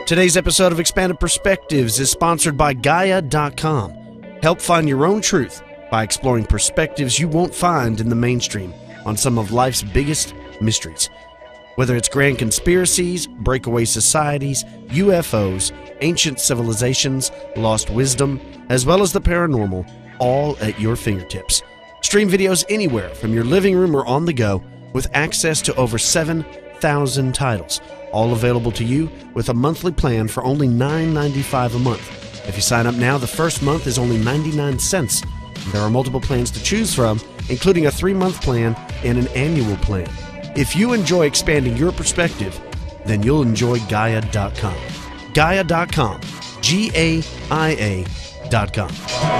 Today's episode of Expanded Perspectives is sponsored by Gaia.com. Help find your own truth by exploring perspectives you won't find in the mainstream on some of life's biggest mysteries. Whether it's grand conspiracies, breakaway societies, UFOs, ancient civilizations, lost wisdom, as well as the paranormal, all at your fingertips. Stream videos anywhere from your living room or on the go with access to over 7,000 titles, all available to you with a monthly plan for only $9.95 a month. If you sign up now, the first month is only 99 cents. There are multiple plans to choose from, including a 3-month plan and an annual plan. If you enjoy expanding your perspective, then you'll enjoy Gaia.com. Gaia.com. Gaia.com.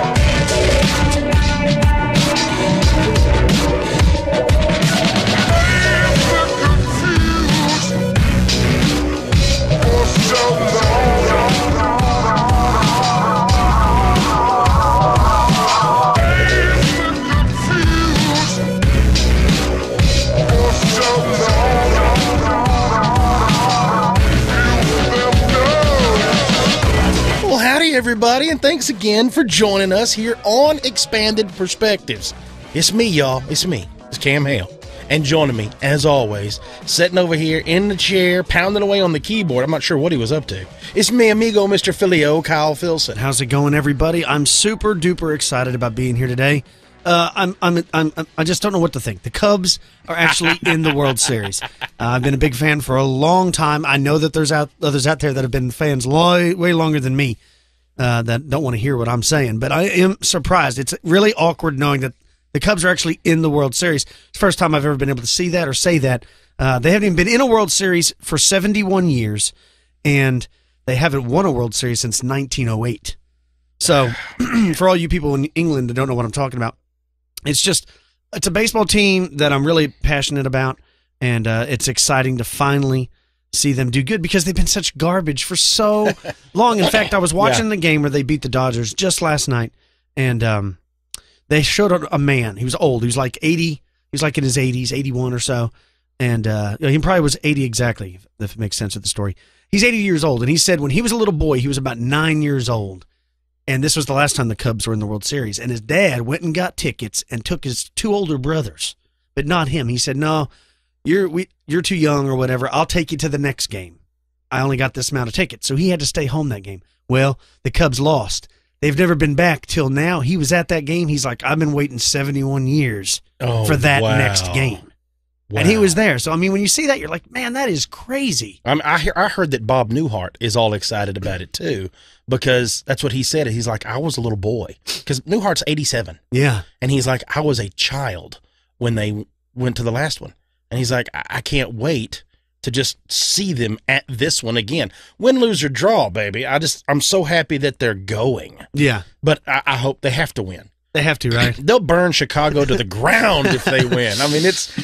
Everybody, and thanks again for joining us here on Expanded Perspectives. It's me, y'all. It's me. It's Cam Hale. And joining me, as always, sitting over here in the chair, pounding away on the keyboard. I'm not sure what he was up to. It's me, amigo, Mr. Philly-O, Kyle Filson. How's it going, everybody? I'm super duper excited about being here today. I just don't know what to think. The Cubs are actually in the World Series. I've been a big fan for a long time. I know that there's others out there that have been fans way longer than me. That don't want to hear what I'm saying, but I am surprised. It's really awkward knowing that the Cubs are actually in the World Series. It's the first time I've ever been able to see that or say that. They haven't even been in a World Series for 71 years, and they haven't won a World Series since 1908. So, for all you people in England that don't know what I'm talking about, it's a baseball team that I'm really passionate about, and it's exciting to finally see them do good because they've been such garbage for so long. In fact, I was watching the game where they beat the Dodgers just last night, and they showed a man. He was old. He was like 80. He was like in his 80s, 81 or so. And he probably was 80 exactly, if it makes sense with the story. He's 80 years old, and he said when he was a little boy, he was about 9 years old. And this was the last time the Cubs were in the World Series. And his dad went and got tickets and took his 2 older brothers, but not him. He said, no, you're too young or whatever. I'll take you to the next game. I only got this amount of tickets. So he had to stay home that game. Well, the Cubs lost. They've never been back till now. He was at that game. He's like, I've been waiting 71 years for that next game. Wow. And he was there. So, I mean, when you see that, you're like, man, that is crazy. I heard that Bob Newhart is all excited about it, too, because that's what he said. He's like, I was a little boy. Because Newhart's 87. Yeah. And he's like, I was a child when they went to the last one. And he's like, I can't wait to just see them at this one again. Win, lose, or draw, baby. I'm so happy that they're going. Yeah. But I hope they have to win. They have to, right? They'll burn Chicago to the ground if they win. I mean,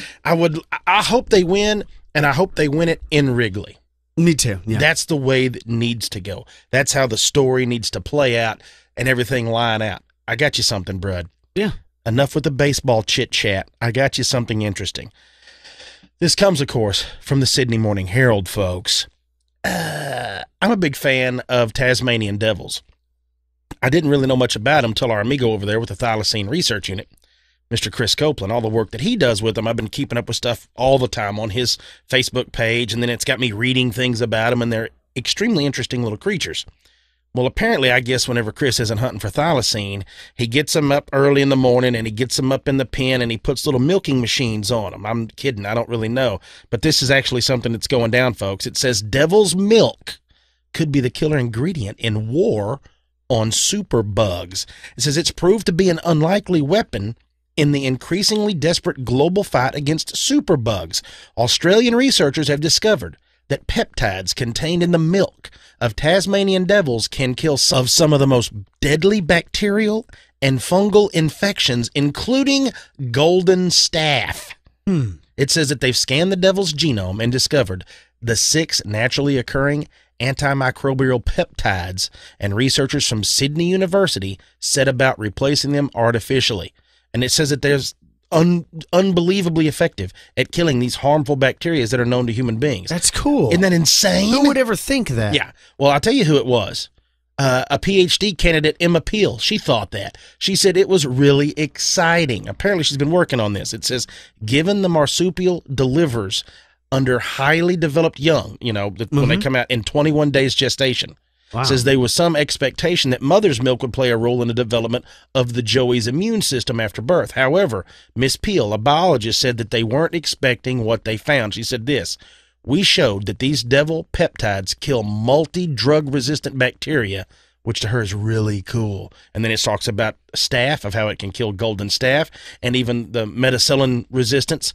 I hope they win, and I hope they win it in Wrigley. Me too. Yeah. That's the way that needs to go. That's how the story needs to play out and everything line out. I got you something, Brud. Yeah. Enough with the baseball chit-chat. I got you something interesting. This comes, of course, from the Sydney Morning Herald, folks. I'm a big fan of Tasmanian devils. I didn't really know much about them until our amigo over there with the Thylacine Research Unit, Mr. Chris Copeland, all the work that he does with them. I've been keeping up with stuff all the time on his Facebook page, and then it's got me reading things about them, and they're extremely interesting little creatures. Well, apparently, I guess whenever Chris isn't hunting for thylacine, he gets them up early in the morning and he gets them up in the pen and he puts little milking machines on them. I'm kidding. I don't really know. But this is actually something that's going down, folks. It says devil's milk could be the killer ingredient in war on superbugs. It says it's proved to be an unlikely weapon in the increasingly desperate global fight against superbugs. Australian researchers have discovered that peptides contained in the milk of Tasmanian devils can kill some of the most deadly bacterial and fungal infections, including golden staph. It says that they've scanned the devil's genome and discovered the 6 naturally occurring antimicrobial peptides, and researchers from Sydney University set about replacing them artificially. And it says that there's unbelievably effective at killing these harmful bacteria that are known to human beings. That's cool. Isn't that insane? Who would ever think that? Yeah. Well, I'll tell you who it was. A PhD candidate, Emma Peel. She thought that. She said it was really exciting. Apparently, she's been working on this. It says, given the marsupial delivers under highly developed young, when they come out in 21 days gestation. Wow. Says there was some expectation that mother's milk would play a role in the development of the joey's immune system after birth. However, Miss Peel, a biologist, said that they weren't expecting what they found. She said this, we showed that these devil peptides kill multi-drug resistant bacteria, which to her is really cool. And then it talks about staph, of how it can kill golden staph, and even the methicillin resistance.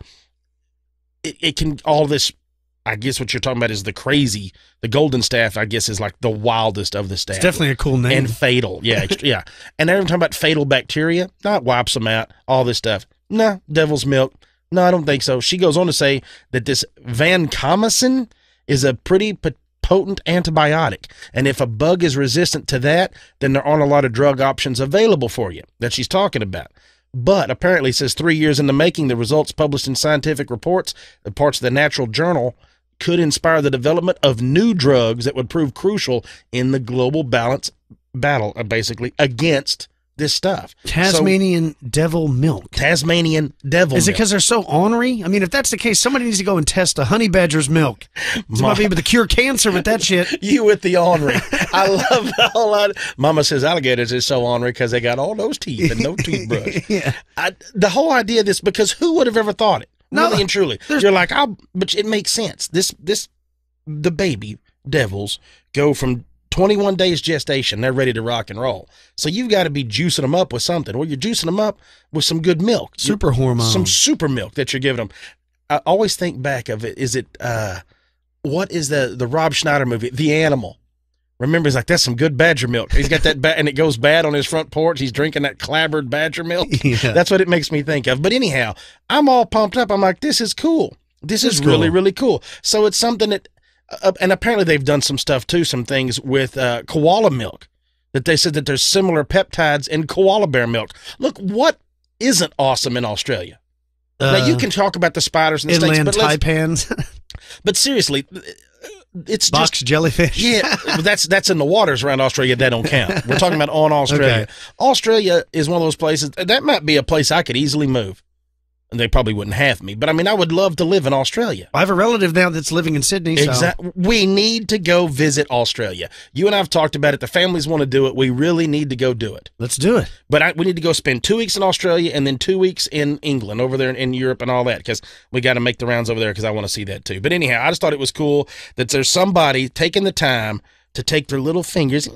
It can, all this, I guess what you're talking about is the golden staph, I guess, is like the wildest of the staph. It's definitely a cool name. And fatal, yeah, yeah. And they're talking about fatal bacteria, not wipes them out, all this stuff. No, devil's milk. No, I don't think so. She goes on to say that this vancomycin is a pretty potent antibiotic. And if a bug is resistant to that, then there aren't a lot of drug options available for you that she's talking about. But apparently, it says 3 years in the making, the results published in scientific reports, the parts of the Natural Journal, could inspire the development of new drugs that would prove crucial in the global battle, basically, against this stuff. Tasmanian devil milk. Tasmanian devil milk. Is it because they're so ornery? I mean, if that's the case, somebody needs to go and test a honey badger's milk. You might be able to cure cancer with that shit. You with the ornery. I love the whole lot. Mama says alligators is so ornery because they got all those teeth and no toothbrush. Yeah. The whole idea of this, because who would have ever thought it? Really and truly. You're like, but it makes sense. The baby devils go from 21 days gestation, they're ready to rock and roll. So you've got to be juicing them up with something. Well, you're juicing them up with some good milk. Super hormone. Some super milk that you're giving them. I always think back of it. What is the Rob Schneider movie? The Animal. Remember, he's like, that's some good badger milk. He's got that, and it goes bad on his front porch. He's drinking that clabbered badger milk. Yeah. That's what it makes me think of. But anyhow, I'm all pumped up. I'm like, this is cool. This is really, really cool. So it's something that, and apparently they've done some stuff too, some things with koala milk, that they said that there's similar peptides in koala bear milk. Look, what isn't awesome in Australia? Now, you can talk about the spiders and the snakes, inland taipans. But seriously, it's box just jellyfish. Yeah, that's in the waters around Australia. That don't count. We're talking about on Australia. Okay. Australia is one of those places that might be a place I could easily move. And they probably wouldn't have me. But, I mean, I would love to live in Australia. I have a relative now that's living in Sydney. Exactly. We need to go visit Australia. You and I have talked about it. The families want to do it. We really need to go do it. Let's do it. But we need to go spend 2 weeks in Australia and then 2 weeks in England, over there in Europe and all that, because we got to make the rounds over there because I want to see that too. But anyhow, I just thought it was cool that there's somebody taking the time to take their little fingers,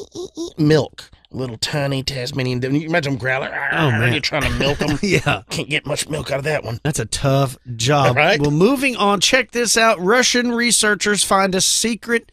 milk. Little tiny Tasmanian devil. You imagine them growling. Oh, man. You're trying to milk them. Yeah. Can't get much milk out of that one. That's a tough job. Right? Well, moving on, check this out. Russian researchers find a secret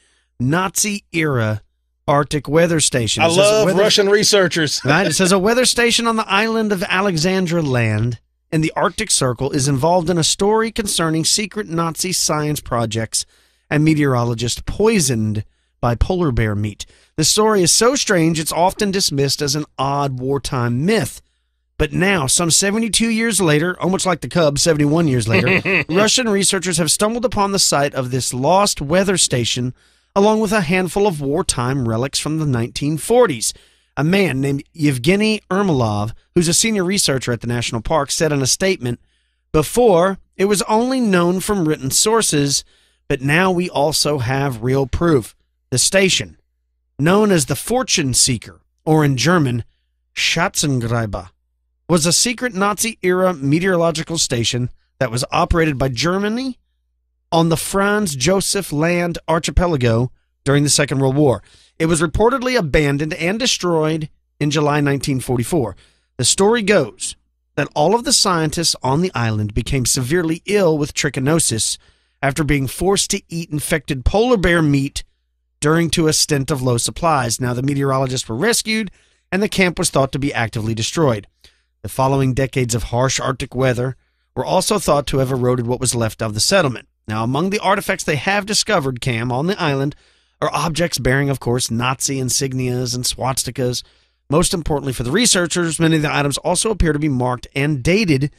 Nazi-era Arctic weather station. I love Russian researchers. Right? It says a weather station on the island of Alexandra Land in the Arctic Circle is involved in a story concerning secret Nazi science projects and meteorologists poisoned by polar bear meat. The story is so strange, it's often dismissed as an odd wartime myth. But now, some 72 years later, almost like the Cubs, 71 years later, Russian researchers have stumbled upon the site of this lost weather station, along with a handful of wartime relics from the 1940s. A man named Yevgeny Ermolov, who's a senior researcher at the national park, said in a statement, "Before, it was only known from written sources, but now we also have real proof. The station, known as the Fortune Seeker, or in German, Schatzengräber, was a secret Nazi-era meteorological station that was operated by Germany on the Franz Joseph Land archipelago during the Second World War. It was reportedly abandoned and destroyed in July 1944. The story goes that all of the scientists on the island became severely ill with trichinosis after being forced to eat infected polar bear meat during a stint of low supplies. Now, the meteorologists were rescued, and the camp was thought to be actively destroyed. The following decades of harsh Arctic weather were also thought to have eroded what was left of the settlement. Now, among the artifacts they have discovered, Cam, on the island, are objects bearing, of course, Nazi insignias and swastikas. Most importantly for the researchers, many of the items also appear to be marked and dated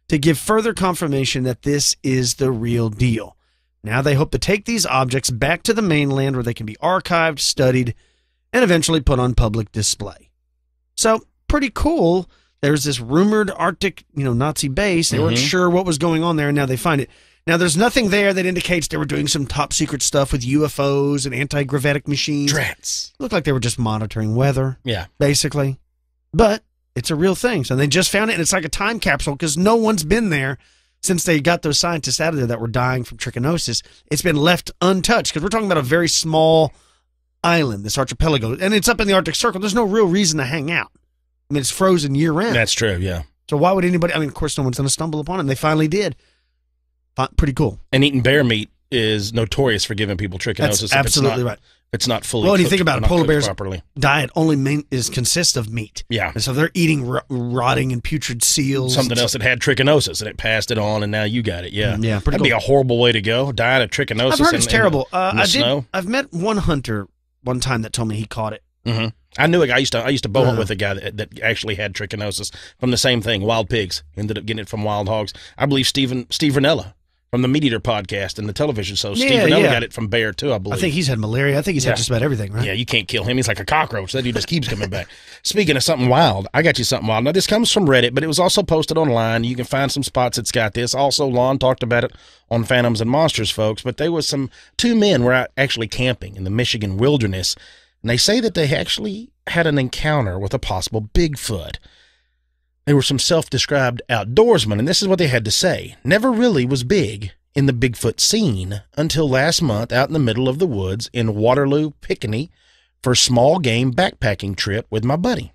to give further confirmation that this is the real deal. Now they hope to take these objects back to the mainland where they can be archived, studied, and eventually put on public display. So, pretty cool. There's this rumored Arctic, Nazi base. They weren't sure what was going on there, and now they find it. Now, there's nothing there that indicates they were doing some top secret stuff with UFOs and anti-gravitic machines. Drats. Looked like they were just monitoring weather. Yeah. Basically. But it's a real thing. So they just found it, and it's like a time capsule because no one's been there since they got those scientists out of there that were dying from trichinosis. It's been left untouched because we're talking about a very small island, this archipelago, and it's up in the Arctic Circle. There's no real reason to hang out. I mean, it's frozen year-round. That's true, yeah. So why would anybody... I mean, of course, no one's going to stumble upon it. They finally did. Pretty cool. And eating bear meat is notorious for giving people trichinosis. That's absolutely right. It's not fully Well, when you cooked, think about it, not polar cooked bears' properly. diet only consists of meat. Yeah. And so they're eating rotting and putrid seals. Something else that had trichinosis, and it passed it on, and now you got it. Yeah. Yeah, pretty That'd be a horrible way to go, dying of trichinosis. I've heard it's terrible. In the snow. I've met one hunter one time that told me he caught it. Mm-hmm. I knew it. I used to bow hunt with a guy that actually had trichinosis from the same thing, wild pigs. Ended up getting it from wild hogs. I believe Steve Ranella from the Meat Eater podcast and the television show. Steve Ranella got it from bear too, I believe. I think he's had malaria. I think he's had just about everything, right? Yeah, you can't kill him. He's like a cockroach. That dude just keeps coming back. Speaking of something wild, I got you something wild. Now, this comes from Reddit, but it was also posted online. You can find some spots that's got this. Also, Lon talked about it on Phantoms and Monsters, folks. But there was two men were out actually camping in the Michigan wilderness, and they say that they actually had an encounter with a possible Bigfoot. They were some self-described outdoorsmen, and this is what they had to say. Never really was big in the Bigfoot scene until last month out in the middle of the woods in Waterloo, Pickney for a small game backpacking trip with my buddy.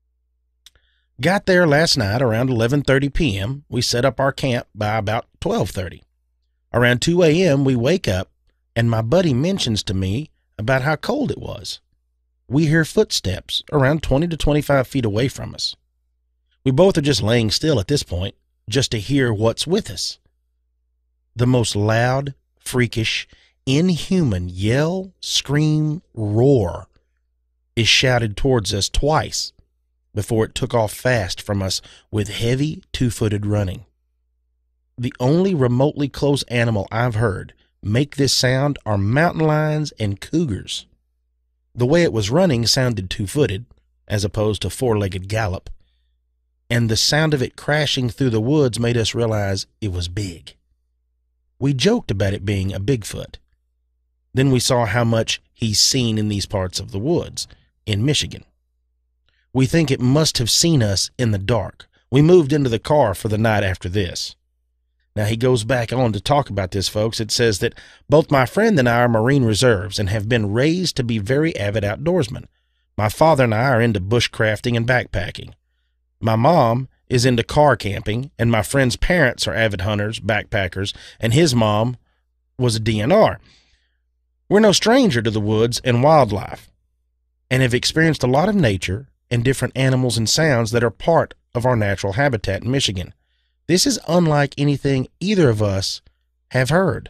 Got there last night around 11:30 p.m. We set up our camp by about 12:30. Around 2 a.m. we wake up and my buddy mentions to me about how cold it was. We hear footsteps around 20 to 25 feet away from us. We both are just laying still at this point just to hear what's with us. The most loud, freakish, inhuman yell, scream, roar is shouted towards us twice before it took off fast from us with heavy, two-footed running. The only remotely close animal I've heard make this sound are mountain lions and cougars. The way it was running sounded two-footed, as opposed to four-legged gallop, and the sound of it crashing through the woods made us realize it was big. We joked about it being a Bigfoot. Then we saw how much he's seen in these parts of the woods, in Michigan. We think it must have seen us in the dark. We moved into the car for the night after this. Now, he goes back on to talk about this, folks. It says that both my friend and I are Marine Reserves and have been raised to be very avid outdoorsmen. My father and I are into bushcrafting and backpacking. My mom is into car camping, and my friend's parents are avid hunters, backpackers, and his mom was a DNR. We're no stranger to the woods and wildlife, and have experienced a lot of nature and different animals and sounds that are part of our natural habitat in Michigan. This is unlike anything either of us have heard.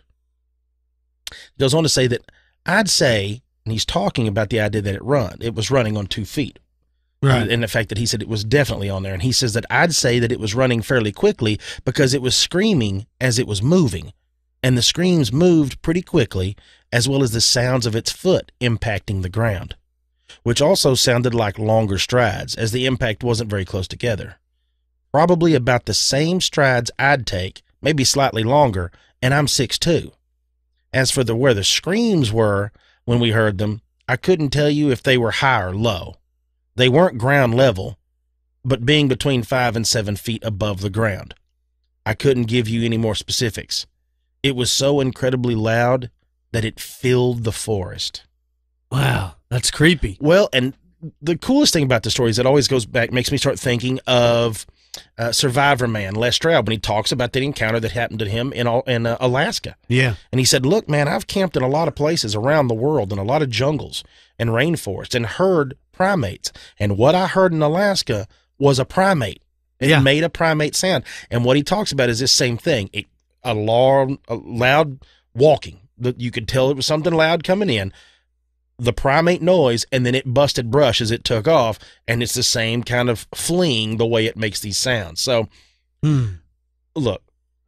He goes on to say that I'd say, and he's talking about the idea that it was running on 2 feet. Right. And the fact that he said it was definitely on there. And he says that I'd say that it was running fairly quickly because it was screaming as it was moving. And the screams moved pretty quickly, as well as the sounds of its foot impacting the ground, which also sounded like longer strides, as the impact wasn't very close together. Probably about the same strides I'd take, maybe slightly longer, and I'm 6'2". As for where the screams were when we heard them, I couldn't tell you if they were high or low. They weren't ground level, but being between 5 and 7 feet above the ground. I couldn't give you any more specifics. It was so incredibly loud that it filled the forest. Wow, that's creepy. Well, and the coolest thing about the story is it always goes back, makes me start thinking of Survivor Man, Les Stroud, when he talks about that encounter that happened to him in Alaska. Yeah. And he said, look, man, I've camped in a lot of places around the world, in a lot of jungles and rainforests, and heard primates. And what I heard in Alaska was a primate. It made a primate sound. And what he talks about is this same thing. A loud walking. You could tell it was something loud coming in. The primate noise, and then it busted brush as it took off, and it's the same kind of fleeing the way it makes these sounds. So look,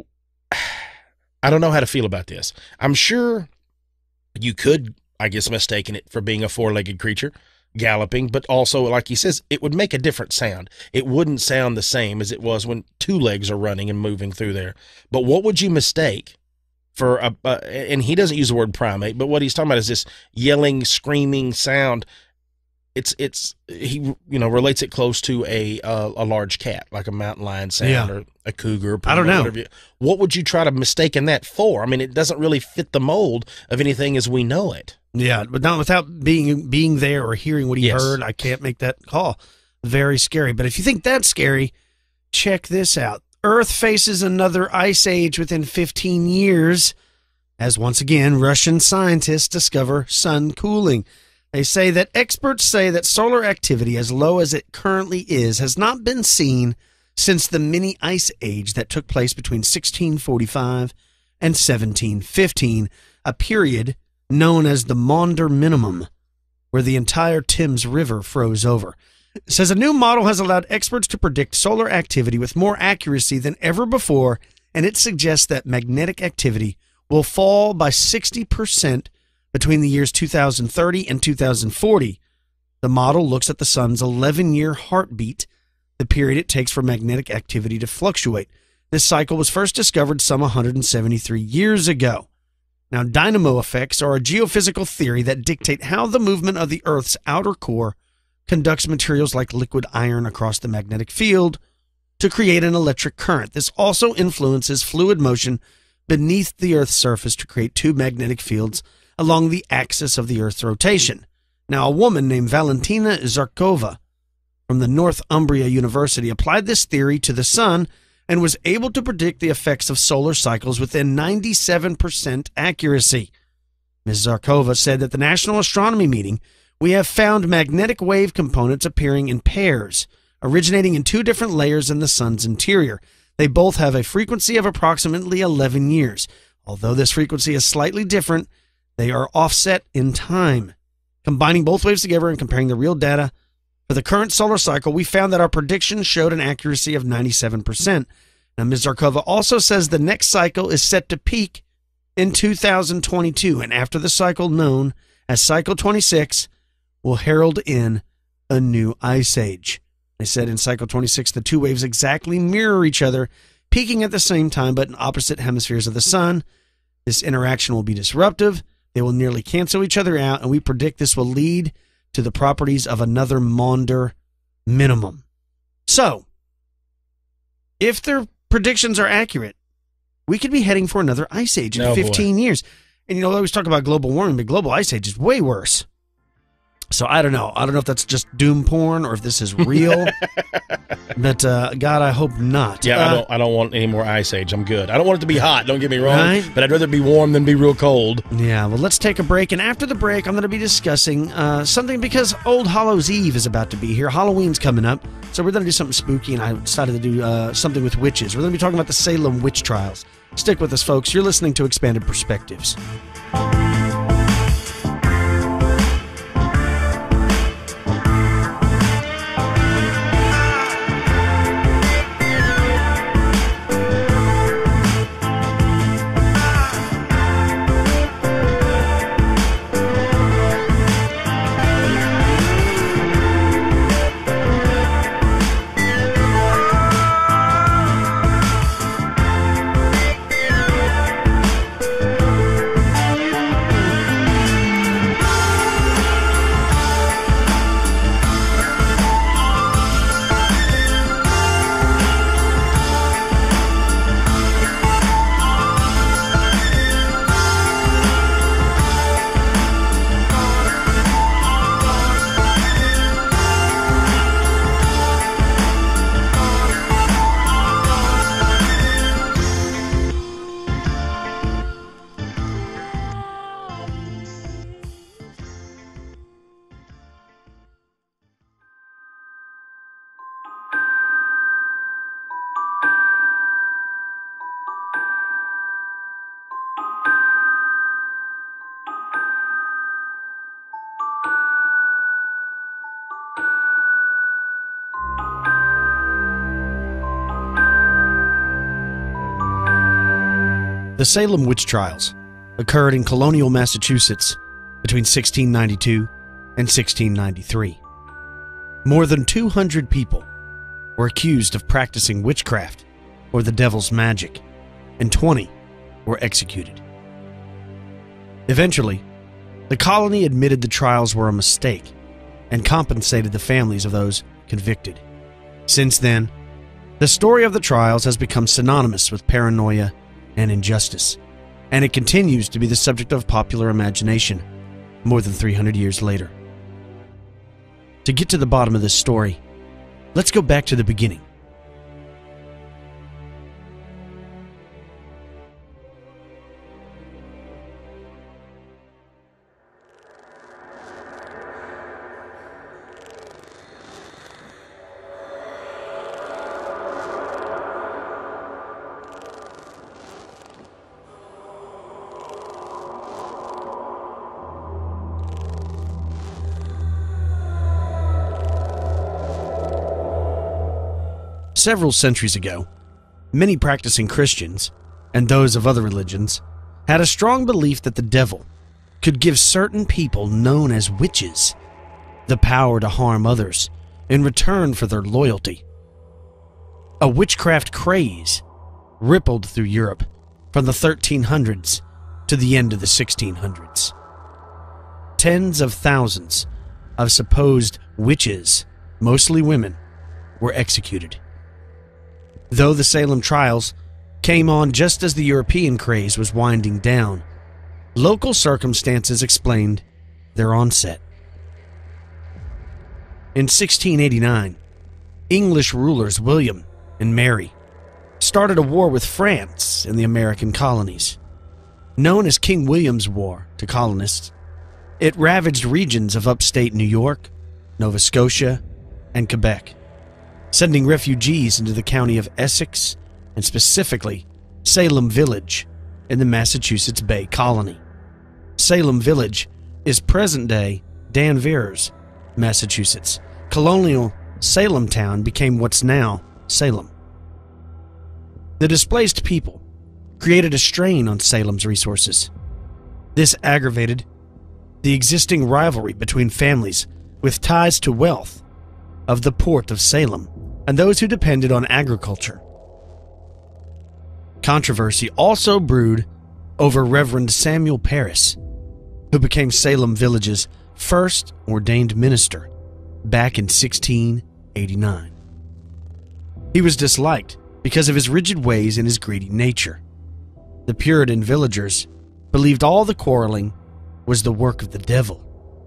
I don't know how to feel about this. I'm sure you could, I guess, mistaken it for being a four-legged creature galloping, but also, like he says, it would make a different sound. It wouldn't sound the same as it was when two legs are running and moving through there. But what would you mistake for and he doesn't use the word primate, but what he's talking about is this yelling, screaming sound. He relates it close to a large cat, like a mountain lion sound, or a cougar. I don't know. What would you try to mistake that for? I mean, it doesn't really fit the mold of anything as we know it. Yeah, but not without being there or hearing what he heard. I can't make that call. Very scary. But if you think that's scary, check this out. Earth faces another ice age within 15 years, as once again Russian scientists discover sun cooling. They say that experts say that solar activity, as low as it currently is, has not been seen since the mini ice age that took place between 1645 and 1715, a period known as the Maunder Minimum, where the entire Thames River froze over. It says a new model has allowed experts to predict solar activity with more accuracy than ever before, and it suggests that magnetic activity will fall by 60% between the years 2030 and 2040. The model looks at the sun's 11-year heartbeat, the period it takes for magnetic activity to fluctuate. This cycle was first discovered some 173 years ago. Now, dynamo effects are a geophysical theory that dictate how the movement of the Earth's outer core conducts materials like liquid iron across the magnetic field to create an electric current. This also influences fluid motion beneath the Earth's surface to create two magnetic fields along the axis of the Earth's rotation. Now, a woman named Valentina Zarkova from the Northumbria University applied this theory to the sun and was able to predict the effects of solar cycles within 97% accuracy. Ms. Zarkova said at the National Astronomy meeting, "We have found magnetic wave components appearing in pairs, originating in two different layers in the sun's interior. They both have a frequency of approximately 11 years. Although this frequency is slightly different, they are offset in time. Combining both waves together and comparing the real data for the current solar cycle, we found that our predictions showed an accuracy of 97%. Now, Ms. Zarkova also says the next cycle is set to peak in 2022, and after the cycle known as Cycle 26 will herald in a new ice age. They said in Cycle 26, the two waves exactly mirror each other, peaking at the same time but in opposite hemispheres of the sun. This interaction will be disruptive. They will nearly cancel each other out, and we predict this will lead to the properties of another Maunder Minimum." So, if their predictions are accurate, we could be heading for another ice age in 15 years. And, you know, they always talk about global warming, but global ice age is way worse. So I don't know. I don't know if that's just doom porn or if this is real. But God, I hope not. Yeah, I don't want any more ice age. I'm good. I don't want it to be hot. Don't get me wrong. Right? But I'd rather be warm than be real cold. Yeah. Well, let's take a break, and after the break, I'm going to be discussing something because Old Hallows Eve is about to be here. Halloween's coming up, so we're going to do something spooky, and I decided to do something with witches. We're going to be talking about the Salem Witch Trials. Stick with us, folks. You're listening to Expanded Perspectives. The Salem Witch Trials occurred in colonial Massachusetts between 1692 and 1693. More than 200 people were accused of practicing witchcraft or the devil's magic, and 20 were executed. Eventually, the colony admitted the trials were a mistake and compensated the families of those convicted. Since then, the story of the trials has become synonymous with paranoia and injustice, and it continues to be the subject of popular imagination more than 300 years later. To get to the bottom of this story, let's go back to the beginning. Several centuries ago, many practicing Christians, and those of other religions, had a strong belief that the devil could give certain people known as witches the power to harm others in return for their loyalty. A witchcraft craze rippled through Europe from the 1300s to the end of the 1600s. Tens of thousands of supposed witches, mostly women, were executed. Though the Salem trials came on just as the European craze was winding down, local circumstances explained their onset. In 1689, English rulers William and Mary started a war with France in the American colonies. Known as King William's War to colonists, it ravaged regions of upstate New York, Nova Scotia, and Quebec, sending refugees into the county of Essex and specifically Salem Village in the Massachusetts Bay Colony. Salem Village is present-day Danvers, Massachusetts. Colonial Salem town became what's now Salem. The displaced people created a strain on Salem's resources. This aggravated the existing rivalry between families with ties to wealth of the port of Salem and those who depended on agriculture. Controversy also brewed over Reverend Samuel Parris, who became Salem Village's first ordained minister back in 1689. He was disliked because of his rigid ways and his greedy nature. The Puritan villagers believed all the quarreling was the work of the devil.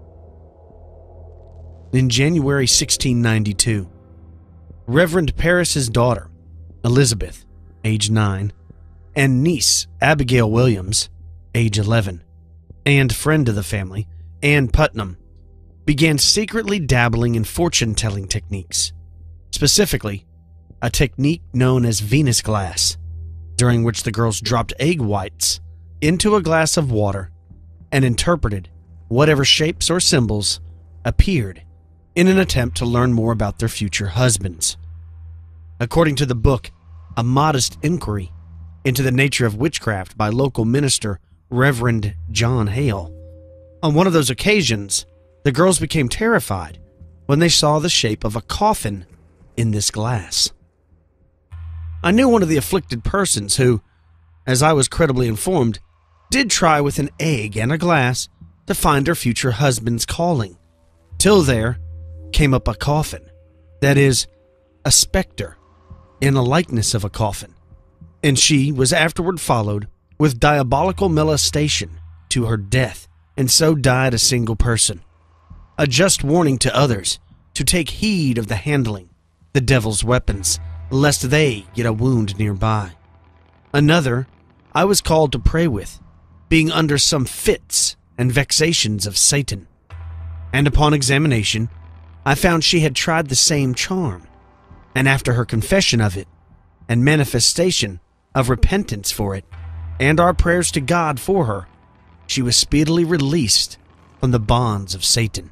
In January 1692, Reverend Parris's daughter, Elizabeth, age 9, and niece, Abigail Williams, age 11, and friend of the family, Ann Putnam, began secretly dabbling in fortune-telling techniques, specifically a technique known as Venus glass, during which the girls dropped egg whites into a glass of water and interpreted whatever shapes or symbols appeared in an attempt to learn more about their future husbands. According to the book, A Modest Inquiry into the Nature of Witchcraft by local minister Reverend John Hale, on one of those occasions, the girls became terrified when they saw the shape of a coffin in this glass. I knew one of the afflicted persons who, as I was credibly informed, did try with an egg and a glass to find her future husband's calling, till there came up a coffin, that is, a specter, in a likeness of a coffin, and she was afterward followed with diabolical molestation to her death, and so died a single person. A just warning to others to take heed of the handling the devil's weapons, lest they get a wound nearby. Another I was called to pray with, being under some fits and vexations of Satan, and upon examination I found she had tried the same charm, and after her confession of it, and manifestation of repentance for it, and our prayers to God for her, she was speedily released from the bonds of Satan.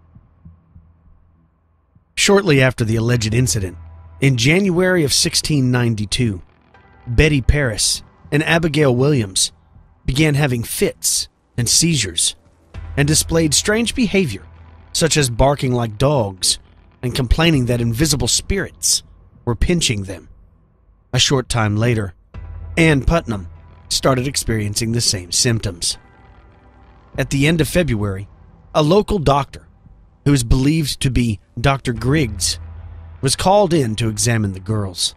Shortly after the alleged incident, in January of 1692, Betty Parris and Abigail Williams began having fits and seizures and displayed strange behavior, such as barking like dogs and complaining that invisible spirits were pinching them. A short time later, Ann Putnam started experiencing the same symptoms. At the end of February, a local doctor, who is believed to be Dr. Griggs, was called in to examine the girls.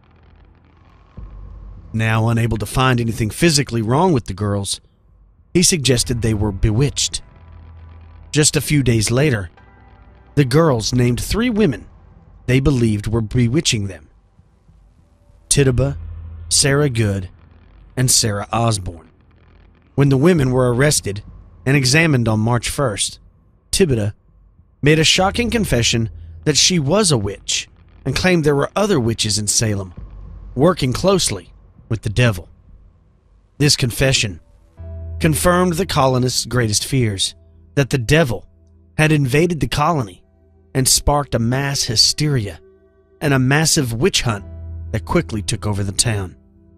Now unable to find anything physically wrong with the girls, he suggested they were bewitched. Just a few days later, the girls named 3 women they believed were bewitching them: Tituba, Sarah Good, and Sarah Osborne. When the women were arrested and examined on March 1st, Tituba made a shocking confession that she was a witch and claimed there were other witches in Salem working closely with the devil. This confession confirmed the colonists' greatest fears, that the devil had invaded the colony and sparked a mass hysteria and a massive witch hunt that quickly took over the town.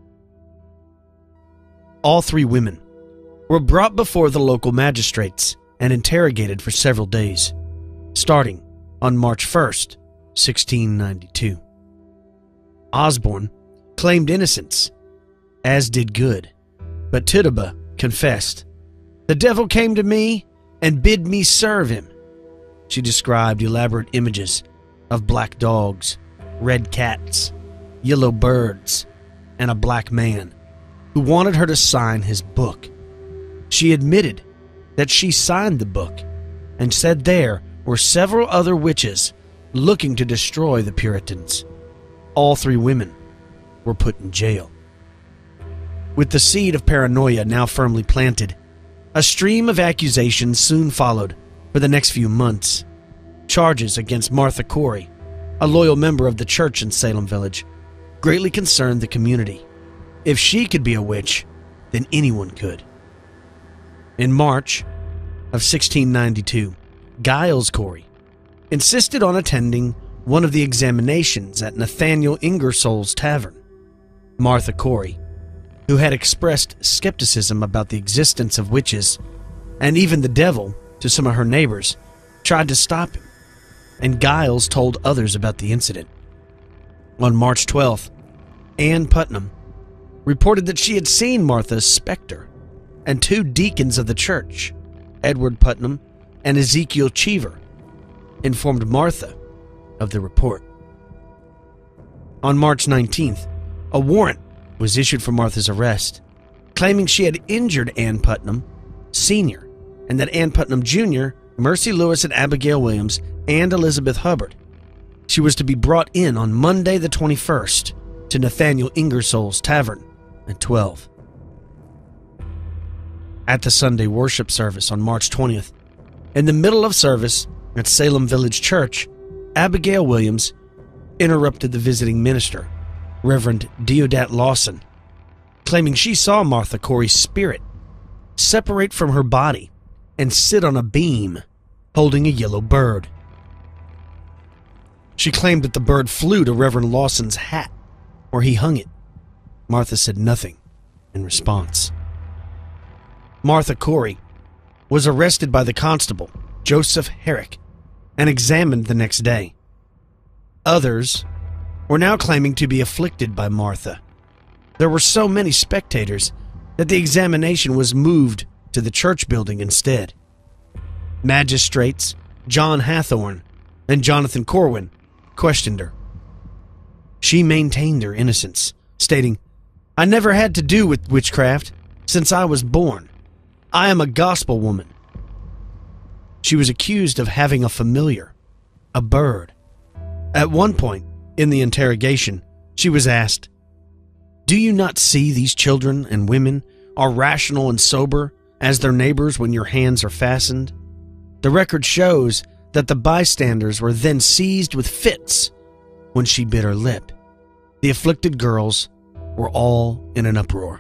All 3 women were brought before the local magistrates and interrogated for several days, starting on March 1st, 1692. Osborne claimed innocence, as did Good, but Tituba confessed. "The devil came to me and bid me serve him." She described elaborate images of black dogs, red cats, yellow birds, and a black man who wanted her to sign his book. She admitted that she signed the book and said there were several other witches looking to destroy the Puritans. All 3 women were put in jail. With the seed of paranoia now firmly planted, a stream of accusations soon followed for the next few months. Charges against Martha Corey, a loyal member of the church in Salem Village, greatly concerned the community. If she could be a witch, then anyone could. In March of 1692, Giles Corey insisted on attending one of the examinations at Nathaniel Ingersoll's tavern. Martha Corey, who had expressed skepticism about the existence of witches and even the devil to some of her neighbors, tried to stop him, and Giles told others about the incident. On March 12th, Ann Putnam reported that she had seen Martha's specter, and 2 deacons of the church, Edward Putnam and Ezekiel Cheever, informed Martha of the report. On March 19th, a warrant was issued for Martha's arrest, claiming she had injured Ann Putnam Sr. and that Ann Putnam Jr., Mercy Lewis and Abigail Williams, and Elizabeth Hubbard. She was to be brought in on Monday the 21st to Nathaniel Ingersoll's tavern at 12. At the Sunday worship service on March 20th, in the middle of service at Salem Village Church, Abigail Williams interrupted the visiting minister, Reverend Deodat Lawson, claiming she saw Martha Corey's spirit separate from her body and sit on a beam holding a yellow bird. She claimed that the bird flew to Reverend Lawson's hat, where he hung it. Martha said nothing in response. Martha Corey was arrested by the constable, Joseph Herrick, and examined the next day. Others were now claiming to be afflicted by Martha. There were so many spectators that the examination was moved to the church building instead. Magistrates John Hathorne and Jonathan Corwin questioned her. She maintained her innocence, stating, "I never had to do with witchcraft since I was born. I am a gospel woman." She was accused of having a familiar, a bird. At one point in the interrogation, she was asked, "Do you not see these children and women are rational and sober as their neighbors when your hands are fastened?" The record shows that the bystanders were then seized with fits when she bit her lip. The afflicted girls were all in an uproar.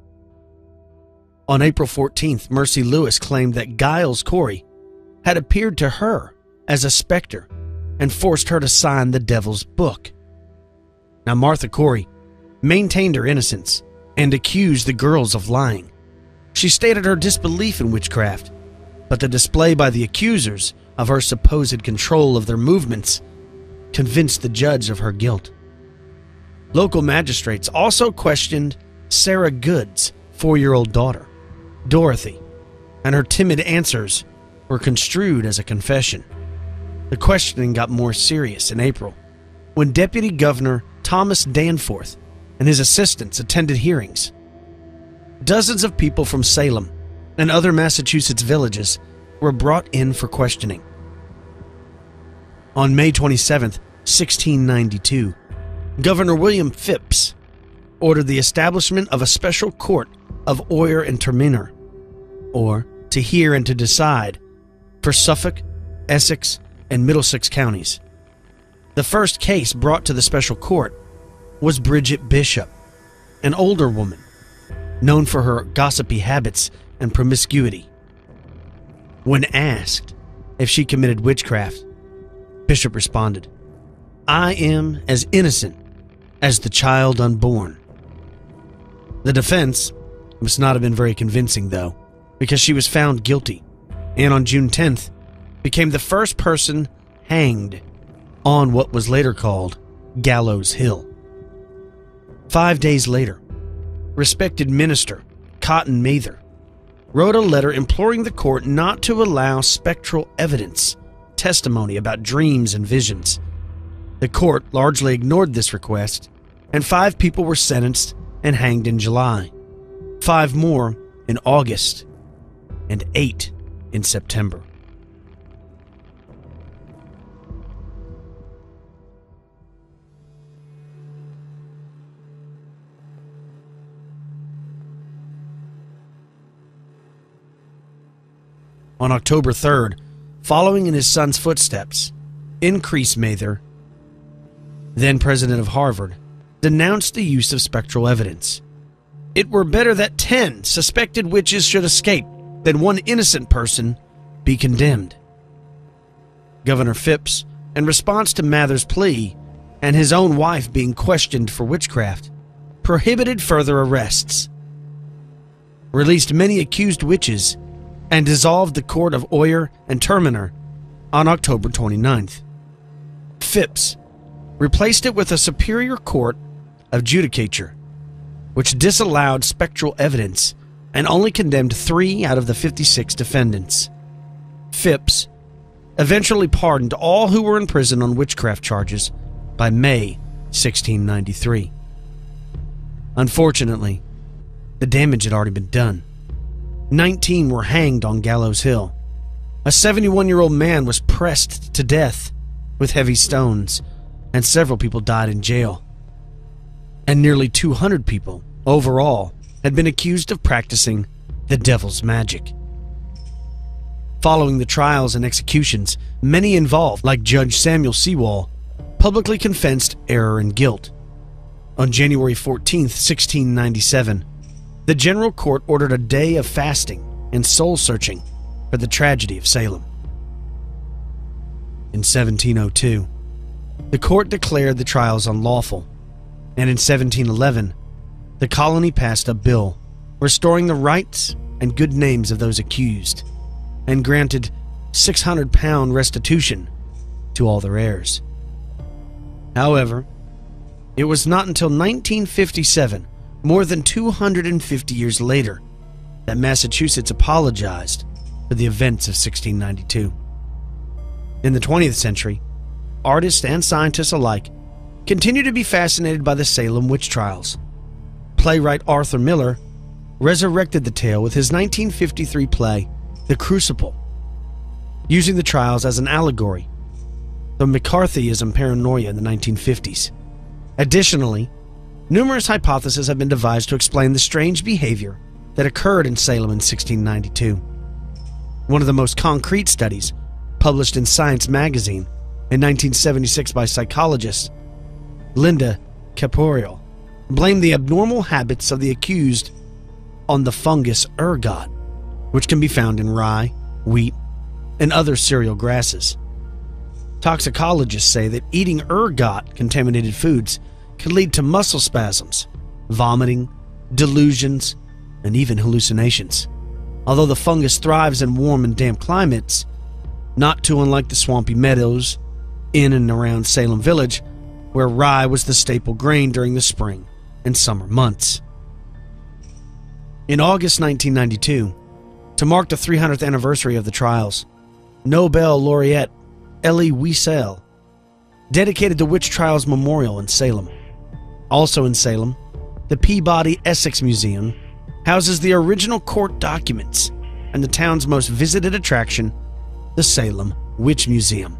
On April 14th, Mercy Lewis claimed that Giles Corey had appeared to her as a specter and forced her to sign the devil's book. Now, Martha Corey maintained her innocence and accused the girls of lying. She stated her disbelief in witchcraft, but the display by the accusers of her supposed control of their movements convinced the judge of her guilt. Local magistrates also questioned Sarah Good's 4-year-old daughter, Dorothy, and her timid answers were construed as a confession. The questioning got more serious in April, when Deputy Governor Thomas Danforth and his assistants attended hearings. Dozens of people from Salem and other Massachusetts villages were brought in for questioning. On May 27, 1692, Governor William Phips ordered the establishment of a special court of oyer and terminer, or to hear and to decide, for Suffolk, Essex, and Middlesex counties. The first case brought to the special court was Bridget Bishop, an older woman known for her gossipy habits and promiscuity. When asked if she committed witchcraft, Bishop responded, "I am as innocent as the child unborn." The defense must not have been very convincing, though, because she was found guilty, and on June 10th became the first person hanged on what was later called Gallows Hill. 5 days later, respected minister Cotton Mather wrote a letter imploring the court not to allow spectral evidence, testimony about dreams and visions. The court largely ignored this request, and 5 people were sentenced and hanged in July, 5 more in August, and 8 in September. On October 3rd, following in his son's footsteps, Increase Mather, then president of Harvard, denounced the use of spectral evidence. "It were better that 10 suspected witches should escape than one innocent person be condemned." Governor Phips, in response to Mather's plea and his own wife being questioned for witchcraft, prohibited further arrests, released many accused witches, and dissolved the court of oyer and terminer on October 29th. Phips replaced it with a superior court of judicature, which disallowed spectral evidence and only condemned 3 out of the 56 defendants. Phips eventually pardoned all who were in prison on witchcraft charges by May 1693. Unfortunately, the damage had already been done. 19 were hanged on Gallows Hill. A 71-year-old man was pressed to death with heavy stones, and several people died in jail. And nearly 200 people, overall, had been accused of practicing the devil's magic. Following the trials and executions, many involved, like Judge Samuel Sewall, publicly confessed error and guilt. On January 14, 1697, the General Court ordered a day of fasting and soul-searching for the tragedy of Salem. In 1702, the court declared the trials unlawful, and in 1711, the colony passed a bill restoring the rights and good names of those accused, and granted £600 restitution to all their heirs. However, it was not until 1957, more than 250 years later, that Massachusetts apologized for the events of 1692. In the 20th century, artists and scientists alike continue to be fascinated by the Salem Witch Trials. Playwright Arthur Miller resurrected the tale with his 1953 play, The Crucible, using the trials as an allegory to McCarthyism paranoia in the 1950s. Additionally, numerous hypotheses have been devised to explain the strange behavior that occurred in Salem in 1692. One of the most concrete studies, published in Science magazine in 1976 by psychologist Linda Caporal, blamed the abnormal habits of the accused on the fungus ergot, which can be found in rye, wheat, and other cereal grasses. Toxicologists say that eating ergot-contaminated foods can lead to muscle spasms, vomiting, delusions, and even hallucinations. Although the fungus thrives in warm and damp climates, not too unlike the swampy meadows in and around Salem Village, where rye was the staple grain during the spring and summer months. In August 1992, to mark the 300th anniversary of the trials, Nobel laureate Elie Wiesel dedicated the Witch Trials Memorial in Salem. Also in Salem, the Peabody Essex Museum houses the original court documents and the town's most visited attraction, the Salem Witch Museum.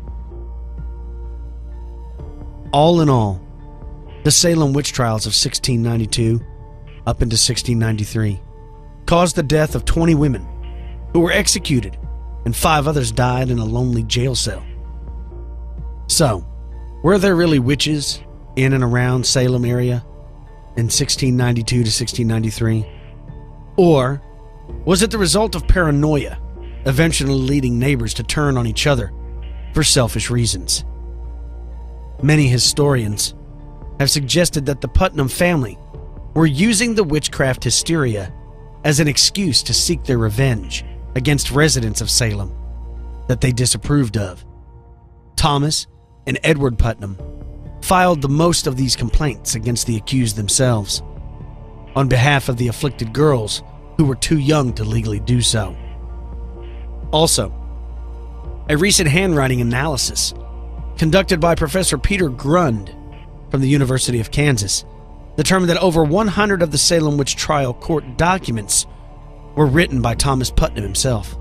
All in all, the Salem Witch Trials of 1692 up into 1693 caused the death of 20 women who were executed, and 5 others died in a lonely jail cell. So, were there really witches in and around Salem area in 1692 to 1693? Or was it the result of paranoia, eventually leading neighbors to turn on each other for selfish reasons? Many historians have suggested that the Putnam family were using the witchcraft hysteria as an excuse to seek their revenge against residents of Salem that they disapproved of. Thomas and Edward Putnam filed the most of these complaints against the accused themselves, on behalf of the afflicted girls who were too young to legally do so. Also, a recent handwriting analysis conducted by Professor Peter Grund from the University of Kansas determined that over 100 of the Salem Witch Trial court documents were written by Thomas Putnam himself.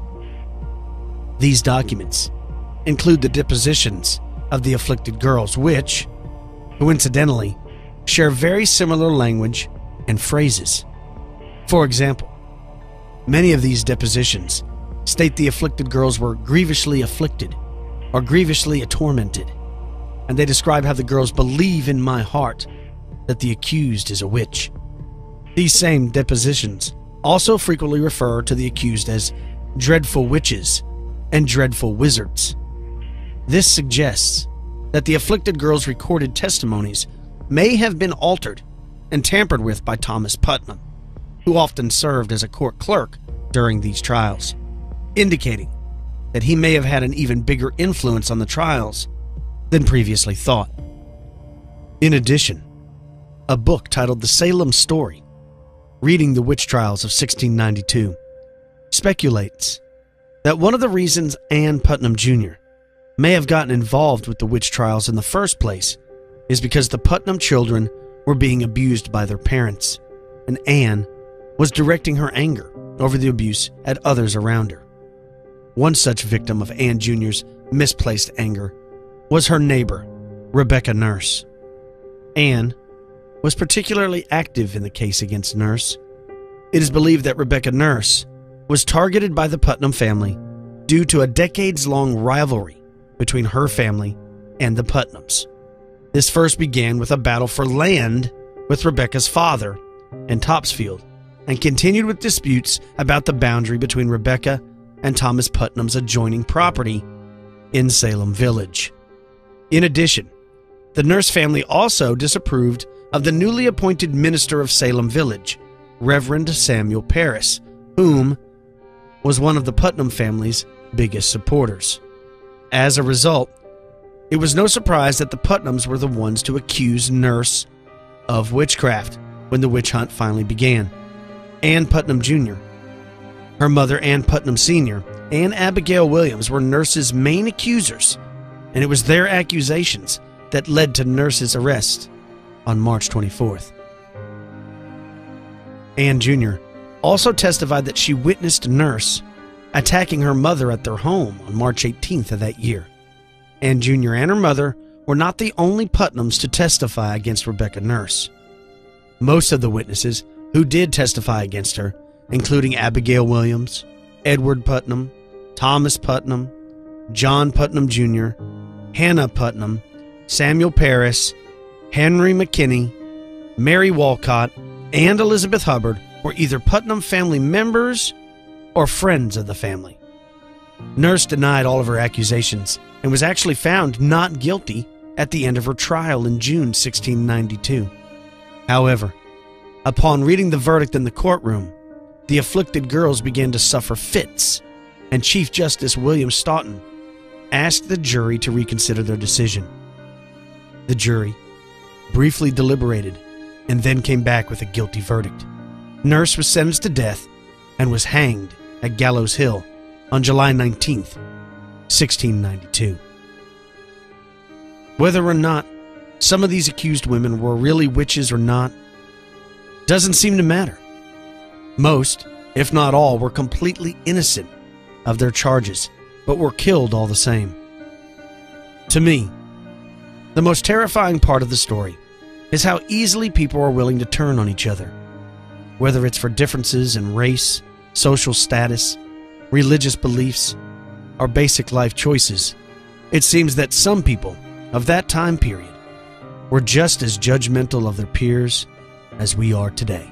These documents include the depositions of the afflicted girls, which, coincidentally, share very similar language and phrases. For example, many of these depositions state the afflicted girls were grievously afflicted or grievously tormented, and they describe how the girls believe in my heart that the accused is a witch. These same depositions also frequently refer to the accused as dreadful witches and dreadful wizards. This suggests that the afflicted girls' recorded testimonies may have been altered and tampered with by Thomas Putnam, who often served as a court clerk during these trials, indicating that he may have had an even bigger influence on the trials than previously thought. In addition, a book titled The Salem Story, Reading the Witch Trials of 1692, speculates that one of the reasons Ann Putnam Jr. may have gotten involved with the witch trials in the first place is because the Putnam children were being abused by their parents, and Anne was directing her anger over the abuse at others around her. One such victim of Ann Jr.'s misplaced anger was her neighbor, Rebecca Nurse. Anne was particularly active in the case against Nurse. It is believed that Rebecca Nurse was targeted by the Putnam family due to a decades-long rivalry between her family and the Putnams. This first began with a battle for land with Rebecca's father and Topsfield, and continued with disputes about the boundary between Rebecca and Thomas Putnam's adjoining property in Salem Village. In addition, the Nurse family also disapproved of the newly appointed minister of Salem Village, Reverend Samuel Parris, whom was one of the Putnam family's biggest supporters. As a result, it was no surprise that the Putnams were the ones to accuse Nurse of witchcraft when the witch hunt finally began. Ann Putnam Jr., her mother Ann Putnam Sr., and Abigail Williams were Nurse's main accusers, and it was their accusations that led to Nurse's arrest on March 24th. Ann Jr. also testified that she witnessed Nurse attacking her mother at their home on March 18th of that year. Ann Jr. and her mother were not the only Putnams to testify against Rebecca Nurse. Most of the witnesses who did testify against her, including Abigail Williams, Edward Putnam, Thomas Putnam, John Putnam Jr., Hannah Putnam, Samuel Parris, Henry McKinney, Mary Walcott, and Elizabeth Hubbard, were either Putnam family members or friends of the family. Nurse denied all of her accusations and was actually found not guilty at the end of her trial in June 1692. However, Upon reading the verdict in the courtroom, the afflicted girls began to suffer fits, and Chief Justice William Stoughton asked the jury to reconsider their decision. The jury briefly deliberated and then came back with a guilty verdict. Nurse was sentenced to death and was hanged at Gallows Hill on July 19th, 1692. Whether or not some of these accused women were really witches or not doesn't seem to matter. Most, if not all, were completely innocent of their charges, but were killed all the same. To me, the most terrifying part of the story is how easily people are willing to turn on each other, whether it's for differences in race, social status, religious beliefs, or basic life choices. It seems that some people of that time period were just as judgmental of their peers as we are today.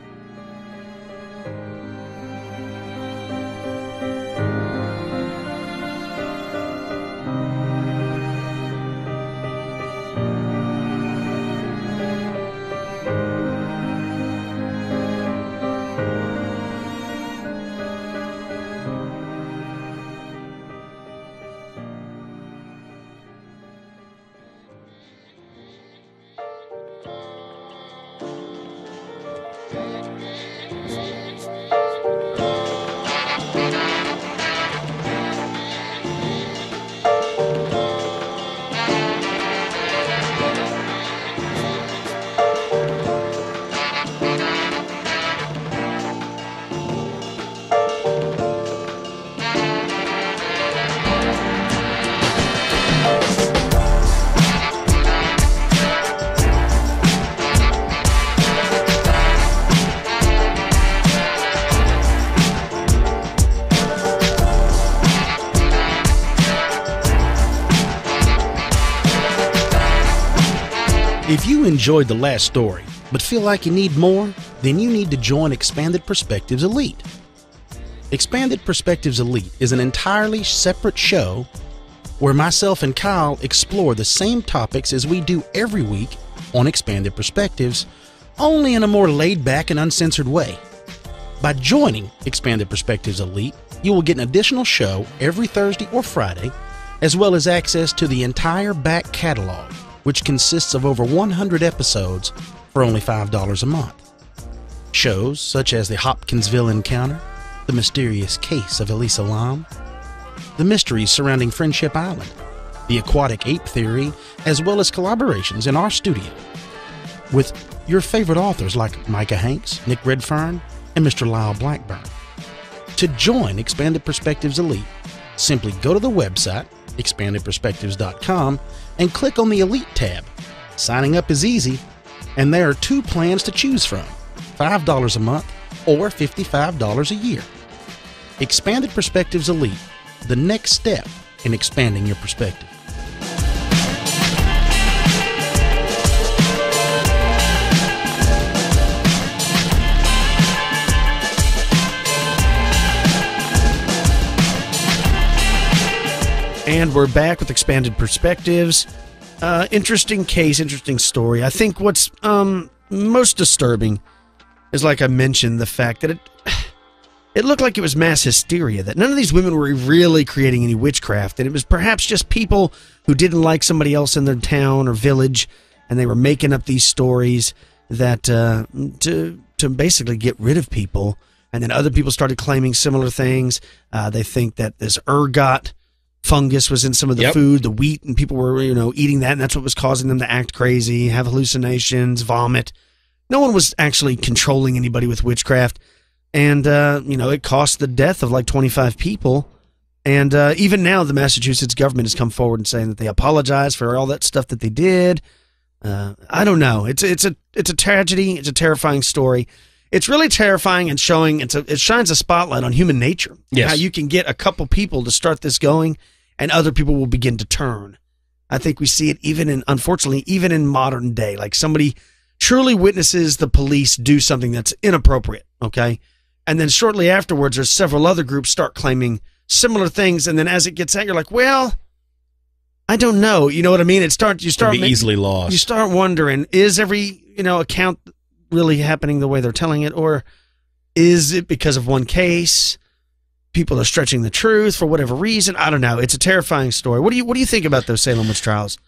If you enjoyed the last story, but feel like you need more, then you need to join Expanded Perspectives Elite. Expanded Perspectives Elite is an entirely separate show where myself and Kyle explore the same topics as we do every week on Expanded Perspectives, only in a more laid-back and uncensored way. By joining Expanded Perspectives Elite, you will get an additional show every Thursday or Friday, as well as access to the entire back catalog, which consists of over 100 episodes for only $5 a month. Shows such as the Hopkinsville Encounter, The Mysterious Case of Elisa Lam, the mysteries surrounding Friendship Island, the Aquatic Ape Theory, as well as collaborations in our studio with your favorite authors like Micah Hanks, Nick Redfern, and Mr. Lyle Blackburn. To join Expanded Perspectives Elite, simply go to the website, expandedperspectives.com, and click on the Elite tab. Signing up is easy, and there are two plans to choose from, $5 a month or $55 a year. Expanded Perspectives Elite, the next step in expanding your perspective. And we're back with Expanded Perspectives. Interesting case, interesting story. I think what's most disturbing is, like I mentioned, the fact that it looked like it was mass hysteria, that none of these women were really creating any witchcraft, and it was perhaps just people who didn't like somebody else in their town or village, and they were making up these stories that to basically get rid of people. And then other people started claiming similar things. They think that this ergot fungus was in some of the food, the wheat, and people were, eating that, and that's what was causing them to act crazy, have hallucinations, vomit. No one was actually controlling anybody with witchcraft, and, it cost the death of like 25 people, and even now the Massachusetts government has come forward and saying that they apologize for all that stuff that they did. I don't know. It's a tragedy. It's a terrifying story. It's really terrifying and showing, it shines a spotlight on human nature. Yes. How you can get a couple people to start this going and other people will begin to turn. I think we see it unfortunately, even in modern day. Like somebody truly witnesses the police do something that's inappropriate, okay? And then shortly afterwards, there's several other groups start claiming similar things. And then as it gets out, you're like, well, I don't know. You know what I mean? You start easily lost. You start wondering, is every, account really happening the way they're telling it, or is it because of one case? People are stretching the truth for whatever reason. I don't know. It's a terrifying story. What do you think about those Salem Witch Trials?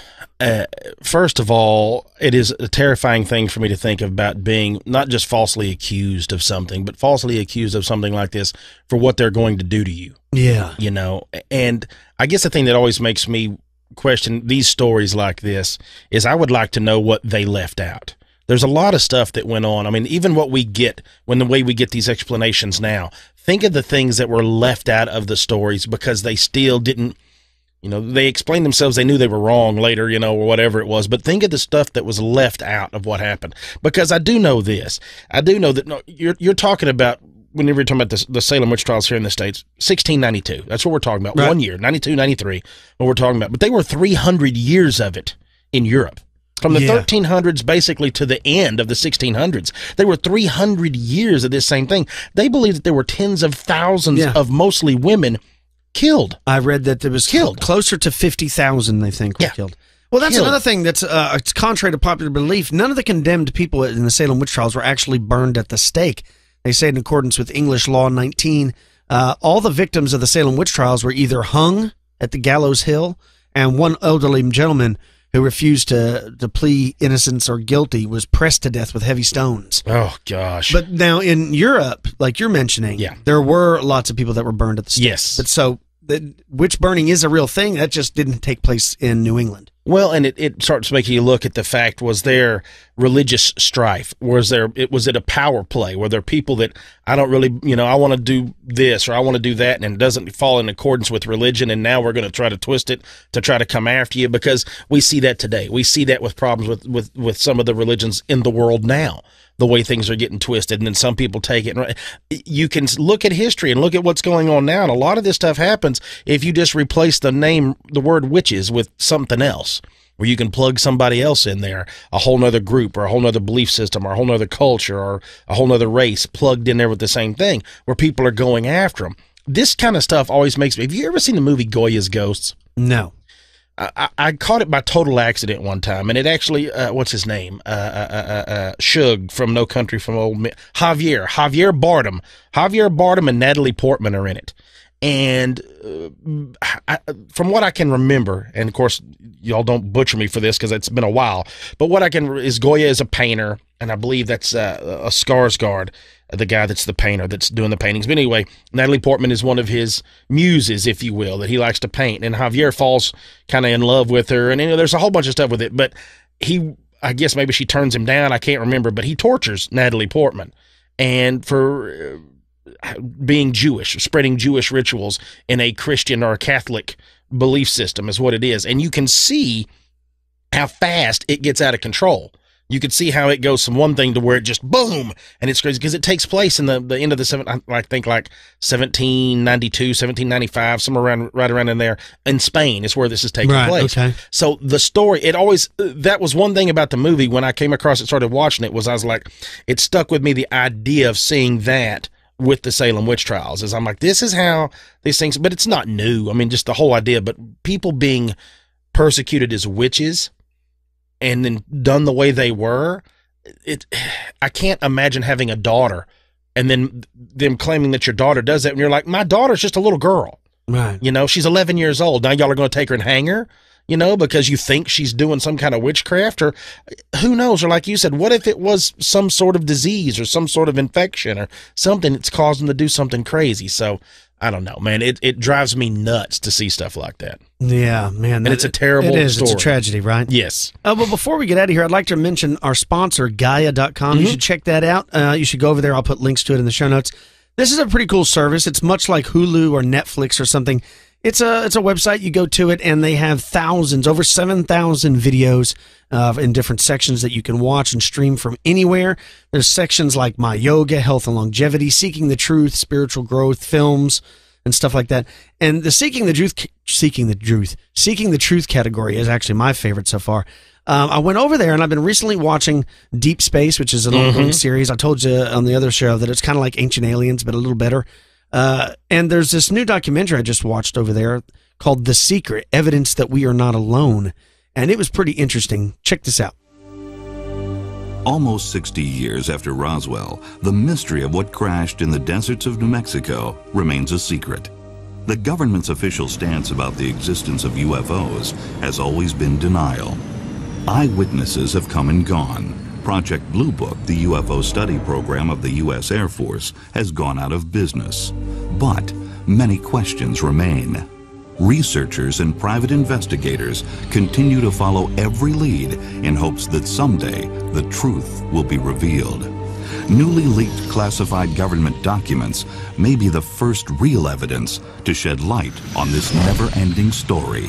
First of all, it is a terrifying thing for me to think about being not just falsely accused of something, but falsely accused of something like this for what they're going to do to you. Yeah. You know, and I guess the thing that always makes me question these stories like this is I would like to know what they left out. There's a lot of stuff that went on. I mean, even what we get, when the way we get these explanations now, think of the things that were left out of the stories because they still didn't, you know, they explained themselves. They knew they were wrong later, you know, or whatever it was. But think of the stuff that was left out of what happened. Because I do know this. I do know that you're talking about, whenever you're talking about the Salem Witch Trials here in the States, 1692. That's what we're talking about. Right. 1 year, 92, 93, what we're talking about. But they were 300 years of it in Europe. From the 1300s basically to the end of the 1600s. There were 300 years of this same thing. They believed that there were tens of thousands of mostly women killed. I read that there was killed closer to 50,000, they think, were killed. Well, that's another thing that's it's contrary to popular belief. None of the condemned people in the Salem Witch Trials were actually burned at the stake. They say in accordance with English Law 19, all the victims of the Salem Witch Trials were either hung at the gallows hill, and one elderly gentleman who refused to plead innocence or guilty was pressed to death with heavy stones. Oh, gosh. But now in Europe, like you're mentioning, there were lots of people that were burned at the stake. Yes. But so witch burning is a real thing. That just didn't take place in New England. Well, and it starts making you look at the fact, was there religious strife? Was it a power play? Were there people that, I don't really, you know, I want to do this or I want to do that, and it doesn't fall in accordance with religion, and now we're going to try to twist it to try to come after you? Because we see that today. We see that with problems with some of the religions in the world now, the way things are getting twisted, and then some people take it. You can look at history and look at what's going on now, and a lot of this stuff happens if you just replace the word witches with something else, where you can plug somebody else in there, a whole nother group or a whole nother belief system or a whole nother culture or a whole nother race plugged in there with the same thing, where people are going after them. This kind of stuff always makes me... Have you ever seen the movie Goya's Ghosts? No. I caught it by total accident one time, and it actually, what's his name? Shug from No Country from Old Men. Javier Bardem. Javier Bardem and Natalie Portman are in it. And from what I can remember, and of course, y'all don't butcher me for this because it's been a while, but what I can is Goya is a painter, and I believe that's a Skarsgård, the guy that's the painter that's doing the paintings. But anyway, Natalie Portman is one of his muses, if you will, that he likes to paint, and Javier falls kind of in love with her, and you know, there's a whole bunch of stuff with it, but I guess maybe she turns him down, I can't remember, but he tortures Natalie Portman, and for being Jewish, spreading Jewish rituals in a Christian or a Catholic belief system is what it is. And you can see how fast it gets out of control. You can see how it goes from one thing to where it just boom, and it's crazy because it takes place in the end of the I think like 1792, 1795, somewhere right around in there in Spain is where this is taking place. Okay. So the story, that was one thing about the movie when I came across it, started watching it, was I was like, it stuck with me, the idea of seeing that with the Salem Witch Trials, is I'm like, this is how these things, but it's not new. I mean, just the whole idea, but people being persecuted as witches and then done the way they were, I can't imagine having a daughter and then them claiming that your daughter does that, and you're like, my daughter's just a little girl. Right. You know, she's 11 years old. Now y'all are going to take her and hang her, you know, because you think she's doing some kind of witchcraft, or who knows? Or like you said, what if it was some sort of disease or some sort of infection or something that's caused them to do something crazy? So I don't know, man. It drives me nuts to see stuff like that. Yeah, man. And it's a terrible story. It's a tragedy, right? Yes. But before we get out of here, I'd like to mention our sponsor, Gaia.com. You should check that out. You should go over there. I'll put links to it in the show notes. This is a pretty cool service. It's much like Hulu or Netflix or something. It's a website. You go to it, and they have over 7,000 videos in different sections that you can watch and stream from anywhere. There's sections like My Yoga, Health and Longevity, Seeking the Truth, Spiritual Growth, Films, and stuff like that. And the Seeking the Truth category is actually my favorite so far. I went over there, and I've been recently watching Deep Space, which is an ongoing series. I told you on the other show that it's kind of like Ancient Aliens, but a little better. And there's this new documentary I just watched over there called The Secret, Evidence That We Are Not Alone. And it was pretty interesting. Check this out. Almost 60 years after Roswell, the mystery of what crashed in the deserts of New Mexico remains a secret. The government's official stance about the existence of UFOs has always been denial. Eyewitnesses have come and gone. Project Blue Book, the UFO study program of the U.S. Air Force, has gone out of business. But many questions remain. Researchers and private investigators continue to follow every lead in hopes that someday the truth will be revealed. Newly leaked classified government documents may be the first real evidence to shed light on this never-ending story.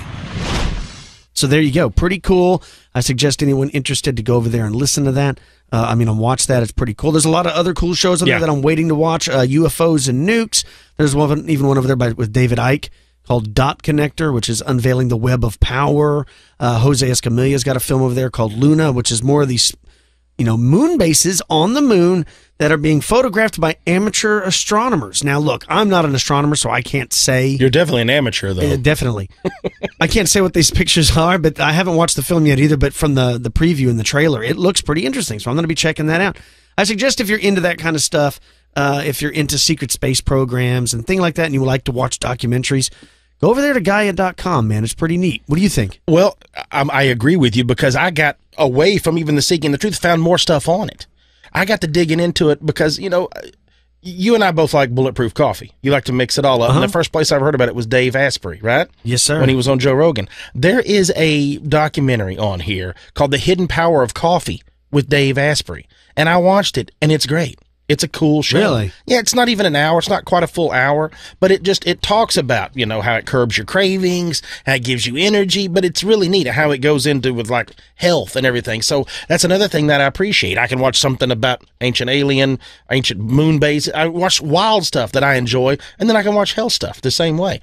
So there you go. Pretty cool. I suggest anyone interested to go over there and listen to that. And watch that. It's pretty cool. There's a lot of other cool shows on there that I'm waiting to watch. UFOs and Nukes. There's even one over there with David Icke called Dot Connector, which is unveiling the web of power. Jose Escamilla's got a film over there called Luna, which is more of these, moon bases on the moon that are being photographed by amateur astronomers. Now, look, I'm not an astronomer, so I can't say. You're definitely an amateur, though. Definitely. I can't say what these pictures are, but I haven't watched the film yet either, but from the preview and the trailer, it looks pretty interesting, so I'm going to be checking that out. I suggest if you're into that kind of stuff, if you're into secret space programs and things like that, and you like to watch documentaries, go over there to Gaia.com, man. It's pretty neat. What do you think? Well, I agree with you because I got away from even the Seeking the Truth, found more stuff on it. I got to digging into it because, you and I both like bulletproof coffee. You like to mix it all up. And the first place I ever heard about it was Dave Asprey, right? Yes, sir. When he was on Joe Rogan. There is a documentary on here called The Hidden Power of Coffee with Dave Asprey. And I watched it, and it's great. It's a cool show. Really? Yeah, it's not even an hour. It's not quite a full hour, but it talks about, how it curbs your cravings, how it gives you energy, but it's really neat how it goes into with like health and everything. So that's another thing that I appreciate. I can watch something about ancient alien, ancient moon base. I watch wild stuff that I enjoy, and then I can watch health stuff the same way.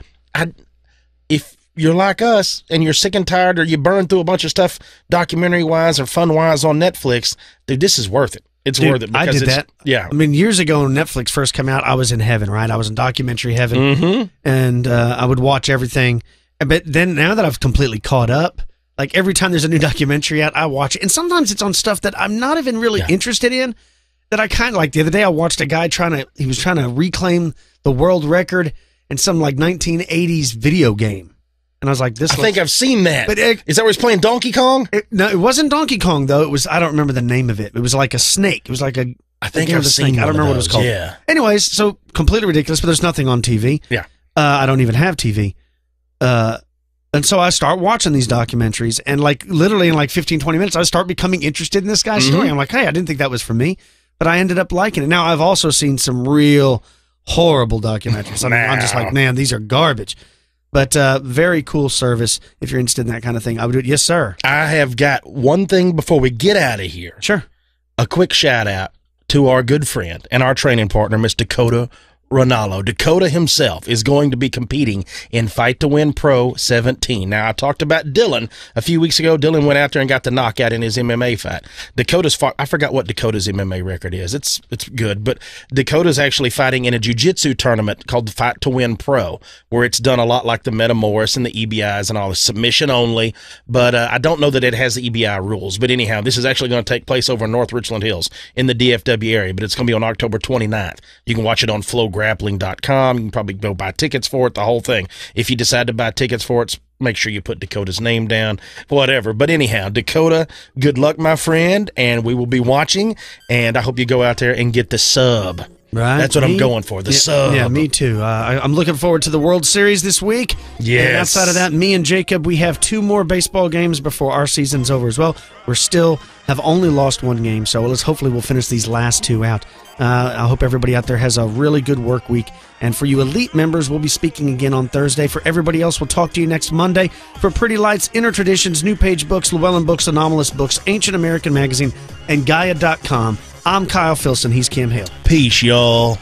If you're like us and you're sick and tired or you burn through a bunch of stuff documentary-wise or fun-wise on Netflix, dude, this is worth it. It's worth it. I did that. Yeah. Years ago when Netflix first came out, I was in heaven, right? I was in documentary heaven, and I would watch everything. But then now that I've completely caught up, like every time there's a new documentary out, I watch it. And sometimes it's on stuff that I'm not even really interested in, that I kind of like. The other day I watched a guy he was trying to reclaim the world record in some like 1980s video game. And I was like, I think I've seen that. But is that where he's playing Donkey Kong? No, it wasn't Donkey Kong, though. It was, I don't remember the name of it. It was like a snake. It was like I think I've seen I don't remember what it was called. Yeah. Anyways, so completely ridiculous, but there's nothing on TV. Yeah. I don't even have TV. And so I start watching these documentaries, and like literally in like 15, 20 minutes, I start becoming interested in this guy's story. I'm like, hey, I didn't think that was for me, but I ended up liking it. Now, I've also seen some real horrible documentaries. I'm just like, man, these are garbage. But very cool service if you're interested in that kind of thing. I would do it. Yes, sir. I have got one thing before we get out of here. Sure. A quick shout out to our good friend and our training partner, Miss Dakota Ronaldo. Dakota himself is going to be competing in Fight to Win Pro 17. Now, I talked about Dylan a few weeks ago. Dylan went out there and got the knockout in his MMA fight. Dakota's fought, I forgot what Dakota's MMA record is. It's good, but Dakota's actually fighting in a jiu-jitsu tournament called Fight to Win Pro, where it's done a lot like the Metamoris and the EBIs and all the submission only, but I don't know that it has the EBI rules. But anyhow, this is actually going to take place over in North Richland Hills in the DFW area, but it's going to be on October 29th. You can watch it on FlowGrappling.com. You can probably go buy tickets for it, the whole thing. If you decide to buy tickets for it, make sure you put Dakota's name down, whatever. But anyhow, Dakota, good luck, my friend, and we will be watching, and I hope you go out there and get the sub. Right. That's what I'm going for, the sub. Yeah, me too. I'm looking forward to the World Series this week. Yes. And outside of that, me and Jacob, we have 2 more baseball games before our season's over as well. We're still have only lost 1 game, so hopefully we'll finish these last 2 out. I hope everybody out there has a really good work week. And for you elite members, we'll be speaking again on Thursday. For everybody else, we'll talk to you next Monday. For Pretty Lights, Inner Traditions, New Page Books, Llewellyn Books, Anomalous Books, Ancient American Magazine, and Gaia.com, I'm Kyle Filson. He's Cam Hale. Peace, y'all.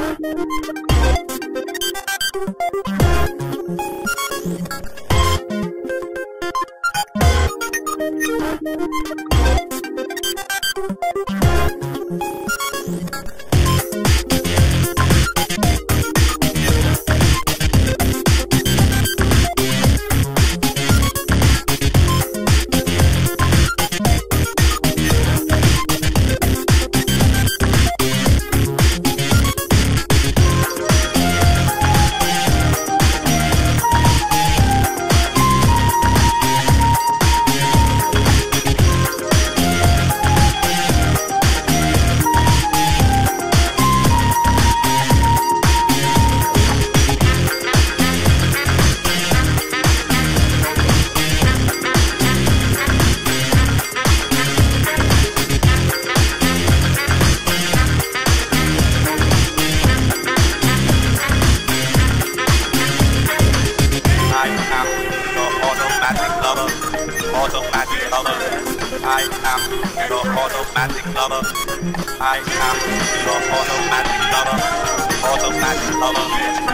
I am your automatic lover. I am your automatic lover. Automatic lover.